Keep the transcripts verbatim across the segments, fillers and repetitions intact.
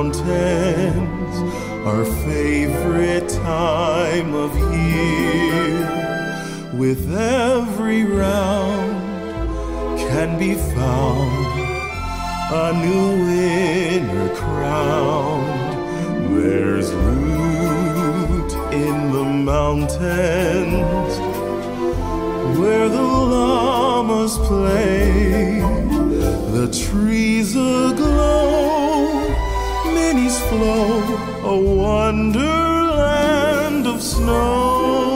mountains, our favorite time of year. With every round can be found a new winner crowned. There's root in the mountains where the llamas play, the trees aglow, minis flow, a wonderland of snow.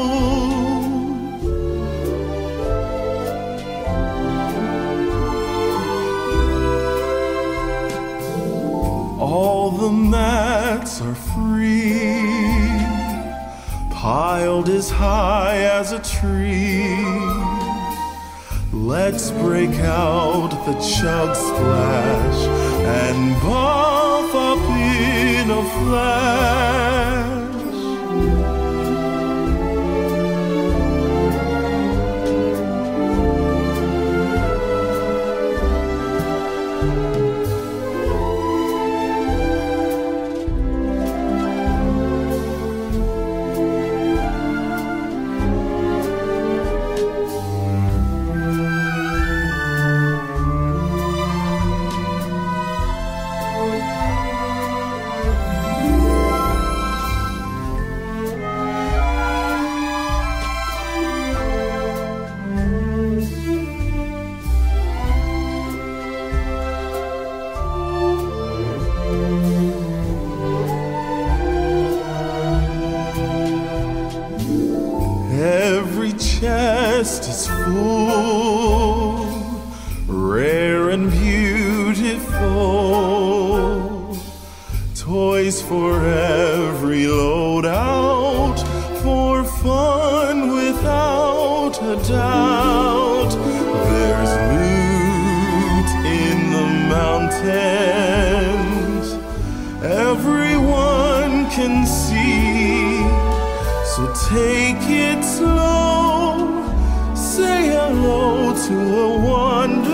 All the mats are free, piled as high as a tree. Let's break out the chug splash and buff up in a flash. Every chest is full, rare and beautiful. Toys for every loadout, for fun without a doubt. There's loot in the mountains, everyone can see. So take it slow, say hello to a wonder.